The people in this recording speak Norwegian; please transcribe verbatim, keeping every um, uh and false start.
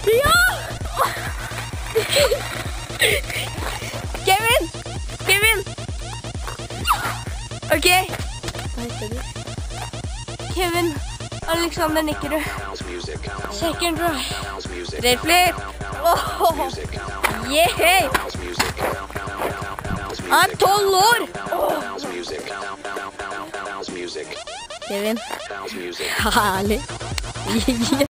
Ja! Kevin! Kevin! Ok. Kevin Alexander Nikkerud. Second try. Straight flip. Oh. Yeah! Han er tolv år! Oh. Kevin. Herlig.